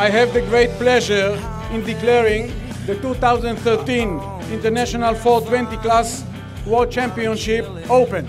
I have the great pleasure in declaring the 2013 International 420 Class World Championship open.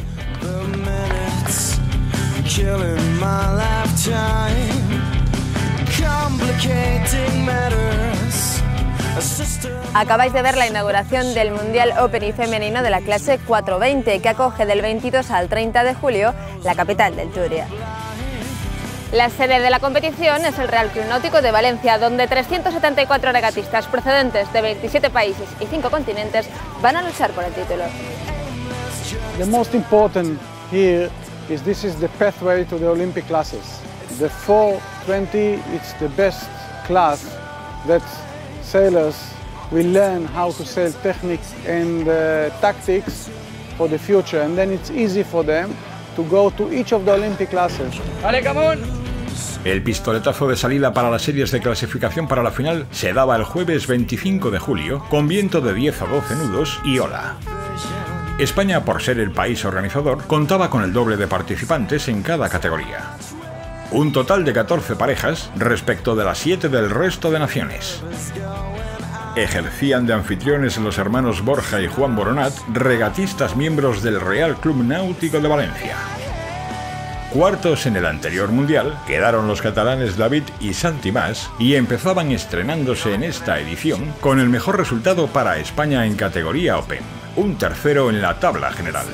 Killing my lifetime, complicating matters. Acabáis de ver la inauguración del Mundial Open y femenino de la clase 420, que acoge del 22 al 30 de julio la capital del Túria. La sede de la competición es el Real Club Náutico de Valencia, donde 374 regatistas procedentes de 27 países y 5 continentes van a luchar por el título. The most important here is this is the pathway to the Olympic classes. The 420 is the best class that sailors will learn how to sail techniques and tactics for the future, and then it's easy for them to go to each of the Olympic classes. ¡Vale, Camón! El pistoletazo de salida para las series de clasificación para la final se daba el jueves 25 de julio con viento de 10 a 12 nudos y ola. España, por ser el país organizador, contaba con el doble de participantes en cada categoría. Un total de 14 parejas respecto de las 7 del resto de naciones. Ejercían de anfitriones los hermanos Borja y Juan Boronat, regatistas miembros del Real Club Náutico de Valencia. Cuartos en el anterior mundial quedaron los catalanes David y Santi Mas y empezaban estrenándose en esta edición con el mejor resultado para España en categoría Open, un tercero en la tabla general.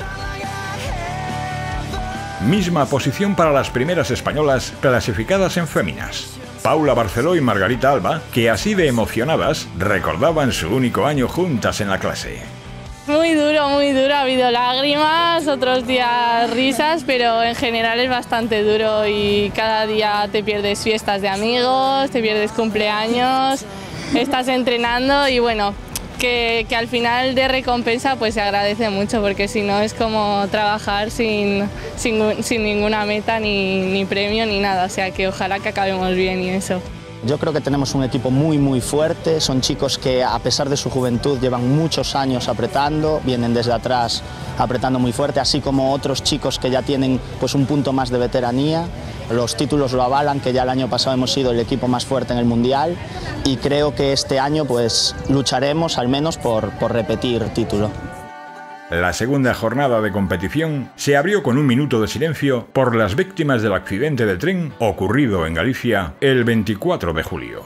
Misma posición para las primeras españolas clasificadas en féminas, Paula Barceló y Margarita Alba, que así de emocionadas recordaban su único año juntas en la clase. Muy duro, ha habido lágrimas, otros días risas, pero en general es bastante duro y cada día te pierdes fiestas de amigos, te pierdes cumpleaños, estás entrenando y bueno, que al final de recompensa pues se agradece mucho, porque si no es como trabajar sin ninguna meta ni premio ni nada, o sea que ojalá que acabemos bien y eso. Yo creo que tenemos un equipo muy fuerte, son chicos que a pesar de su juventud llevan muchos años apretando, vienen desde atrás apretando muy fuerte, así como otros chicos que ya tienen pues un punto más de veteranía. Los títulos lo avalan, que ya el año pasado hemos sido el equipo más fuerte en el Mundial y creo que este año pues lucharemos al menos por repetir título. La segunda jornada de competición se abrió con un minuto de silencio por las víctimas del accidente de tren ocurrido en Galicia el 24 de julio.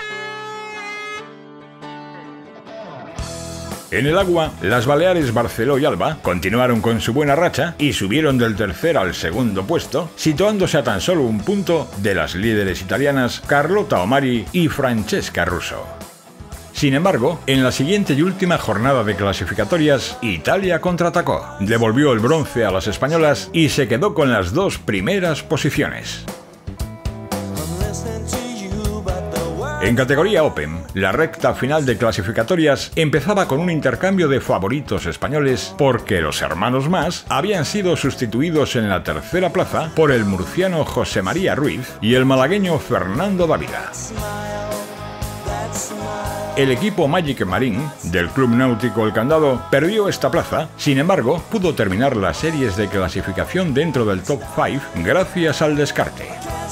En el agua, las Baleares Barceló y Alba continuaron con su buena racha y subieron del tercer al segundo puesto, situándose a tan solo un punto de las líderes italianas Carlota Omari y Francesca Russo. Sin embargo, en la siguiente y última jornada de clasificatorias, Italia contraatacó, devolvió el bronce a las españolas y se quedó con las dos primeras posiciones. En categoría Open, la recta final de clasificatorias empezaba con un intercambio de favoritos españoles porque los hermanos Mas habían sido sustituidos en la tercera plaza por el murciano José María Ruiz y el malagueño Fernando Dávila. El equipo Magic Marine del Club Náutico El Candado perdió esta plaza, sin embargo, pudo terminar las series de clasificación dentro del top 5 gracias al descarte.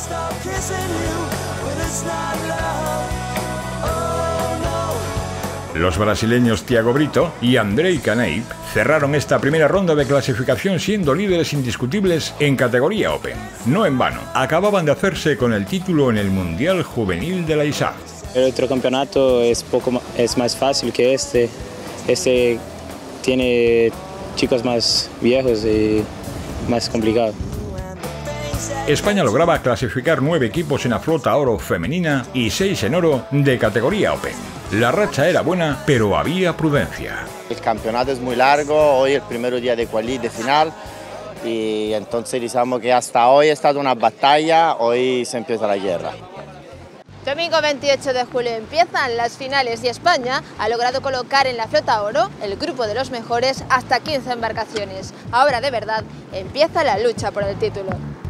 Los brasileños Thiago Brito y Andrei Caneip cerraron esta primera ronda de clasificación siendo líderes indiscutibles en categoría Open. No en vano, acababan de hacerse con el título en el Mundial Juvenil de la ISAF. El otro campeonato es más fácil que este. Este tiene chicos más viejos y más complicado. España lograba clasificar 9 equipos en la flota oro femenina y 6 en oro de categoría Open. La racha era buena, pero había prudencia. El campeonato es muy largo, hoy es el primer día de final y entonces digamos que hasta hoy ha estado una batalla, hoy se empieza la guerra. Domingo 28 de julio empiezan las finales y España ha logrado colocar en la flota oro, el grupo de los mejores, hasta 15 embarcaciones. Ahora de verdad empieza la lucha por el título.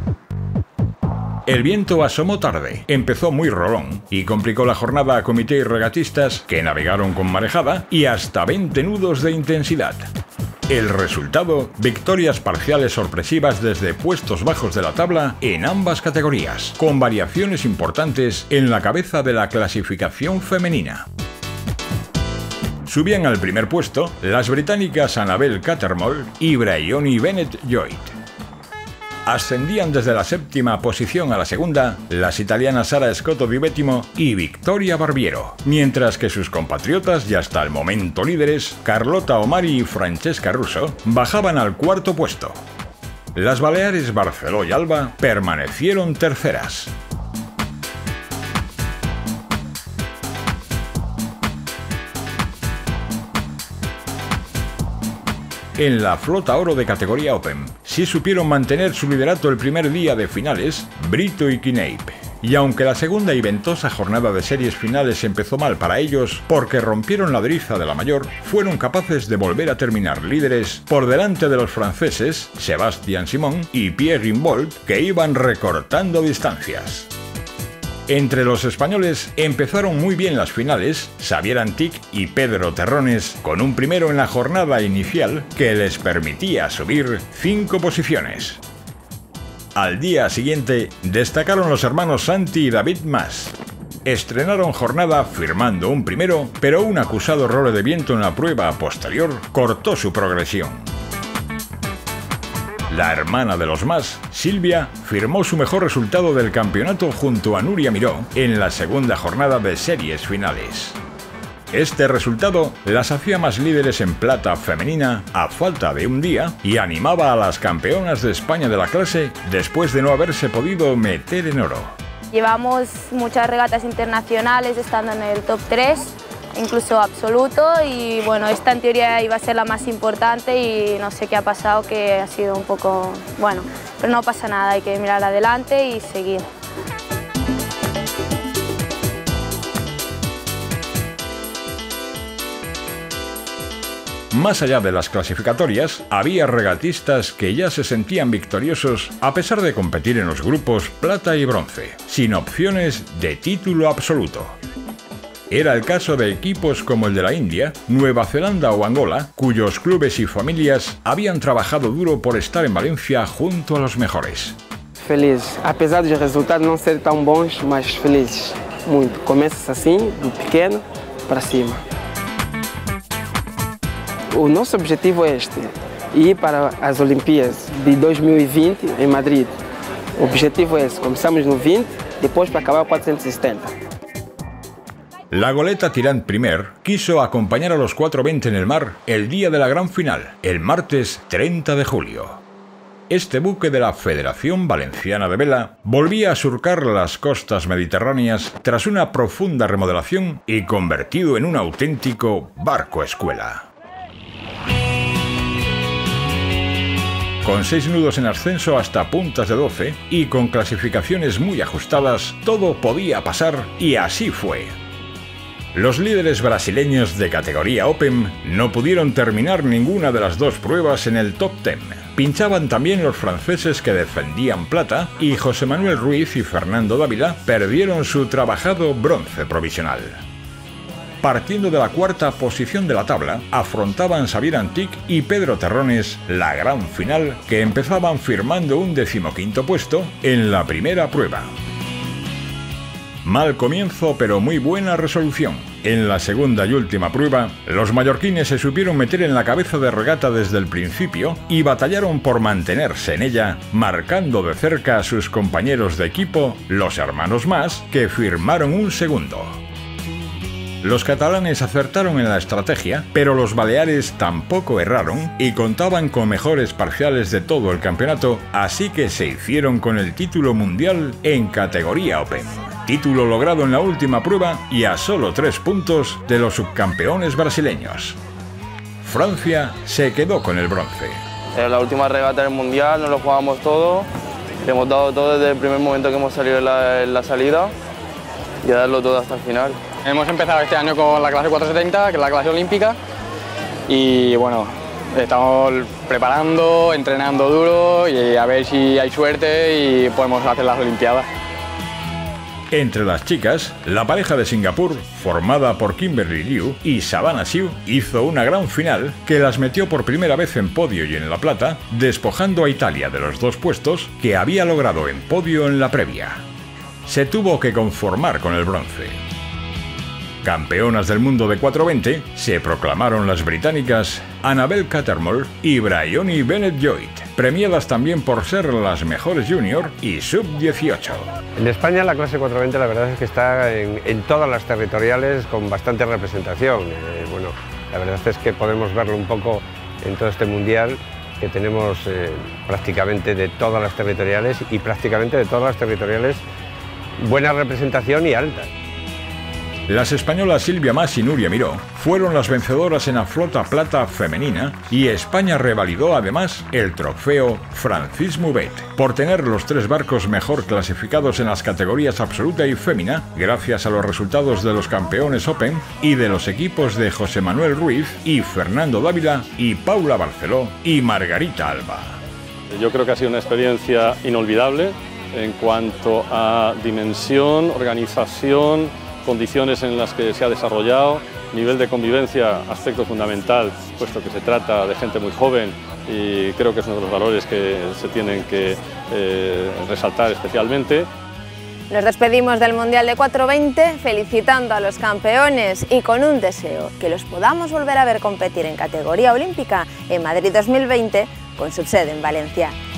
El viento asomó tarde, empezó muy rolón y complicó la jornada a comité y regatistas que navegaron con marejada y hasta 20 nudos de intensidad. El resultado, victorias parciales sorpresivas desde puestos bajos de la tabla en ambas categorías, con variaciones importantes en la cabeza de la clasificación femenina. Subían al primer puesto las británicas Annabel Cattermole y Bryony Bennett-Lloyd. Ascendían desde la séptima posición a la segunda las italianas Sara Scotto Di Bettimo y Victoria Barbiero, mientras que sus compatriotas y hasta el momento líderes, Carlota Omari y Francesca Russo, bajaban al cuarto puesto. Las Baleares Barceló y Alba permanecieron terceras. En la flota oro de categoría Open, sí supieron mantener su liderato el primer día de finales, Brito y Knape. Y aunque la segunda y ventosa jornada de series finales empezó mal para ellos porque rompieron la driza de la mayor, fueron capaces de volver a terminar líderes por delante de los franceses Sébastien Simon y Pierre Rimbaud, que iban recortando distancias. Entre los españoles empezaron muy bien las finales Xavier Antic y Pedro Terrones, con un primero en la jornada inicial que les permitía subir 5 posiciones. Al día siguiente destacaron los hermanos Santi y David Mas. Estrenaron jornada firmando un primero, pero un acusado role de viento en la prueba posterior cortó su progresión. La hermana de los Mas, Silvia, firmó su mejor resultado del campeonato junto a Nuria Miró en la segunda jornada de series finales. Este resultado las hacía más líderes en plata femenina a falta de un día y animaba a las campeonas de España de la clase después de no haberse podido meter en oro. Llevamos muchas regatas internacionales estando en el top 3. Incluso absoluto, y bueno, esta en teoría iba a ser la más importante y no sé qué ha pasado, que ha sido un poco, bueno, pero no pasa nada, hay que mirar adelante y seguir. Más allá de las clasificatorias, había regatistas que ya se sentían victoriosos a pesar de competir en los grupos plata y bronce, sin opciones de título absoluto. Era el caso de equipos como el de la India, Nueva Zelanda o Angola, cuyos clubes y familias habían trabajado duro por estar en Valencia junto a los mejores. Feliz, apesar de los resultados no ser tan bons, mas feliz, muito. Começas assim, do pequeno para cima. O nosso objetivo é este, ir para as Olimpíadas de 2020 em Madrid. O objetivo é esse, começamos no 20, depois para acabar 470. La goleta Tirant Primer quiso acompañar a los 420 en el mar el día de la gran final, el martes 30 de julio. Este buque de la Federación Valenciana de Vela volvía a surcar las costas mediterráneas tras una profunda remodelación y convertido en un auténtico barco escuela. Con 6 nudos en ascenso hasta puntas de 12 y con clasificaciones muy ajustadas, todo podía pasar y así fue. Los líderes brasileños de categoría Open no pudieron terminar ninguna de las dos pruebas en el top 10. Pinchaban también los franceses que defendían plata y José Manuel Ruiz y Fernando Dávila perdieron su trabajado bronce provisional. Partiendo de la cuarta posición de la tabla, afrontaban Xavier Antic y Pedro Terrones la gran final que empezaban firmando un 15º puesto en la primera prueba. Mal comienzo, pero muy buena resolución. En la segunda y última prueba, los mallorquines se supieron meter en la cabeza de regata desde el principio y batallaron por mantenerse en ella, marcando de cerca a sus compañeros de equipo, los hermanos Mas, que firmaron un segundo. Los catalanes acertaron en la estrategia, pero los baleares tampoco erraron y contaban con mejores parciales de todo el campeonato, así que se hicieron con el título mundial en categoría Open. Título logrado en la última prueba y a solo 3 puntos de los subcampeones brasileños. Francia se quedó con el bronce. En la última regata del mundial nos lo jugamos todo, hemos dado todo desde el primer momento que hemos salido en la salida y a darlo todo hasta el final. Hemos empezado este año con la clase 470, que es la clase olímpica, y bueno, estamos preparando, entrenando duro y a ver si hay suerte y podemos hacer las Olimpiadas. Entre las chicas, la pareja de Singapur, formada por Kimberly Liu y Savannah Siu, hizo una gran final que las metió por primera vez en podio y en la plata, despojando a Italia de los 2 puestos que había logrado en podio en la previa. Se tuvo que conformar con el bronce. Campeonas del mundo de 420 se proclamaron las británicas Annabel Cattermole y Bryony Bennett-Lloyd, premiadas también por ser las mejores junior y sub-18. En España la clase 420 la verdad es que está en todas las territoriales con bastante representación. Bueno, la verdad es que podemos verlo un poco en todo este mundial, que tenemos prácticamente de todas las territoriales y prácticamente de todas las territoriales buena representación y alta. Las españolas Silvia Mas y Núria Miró fueron las vencedoras en la flota plata femenina y España revalidó además el trofeo Francis Mouvet por tener los 3 barcos mejor clasificados en las categorías absoluta y fémina gracias a los resultados de los campeones Open y de los equipos de José Manuel Ruiz y Fernando Dávila y Paula Barceló y Margarita Alba. Yo creo que ha sido una experiencia inolvidable en cuanto a dimensión, organización, condiciones en las que se ha desarrollado, nivel de convivencia, aspecto fundamental, puesto que se trata de gente muy joven y creo que es uno de los valores que se tienen que resaltar especialmente. Nos despedimos del Mundial de 420 felicitando a los campeones y con un deseo, que los podamos volver a ver competir en categoría olímpica en Madrid 2020 con su sede en Valencia.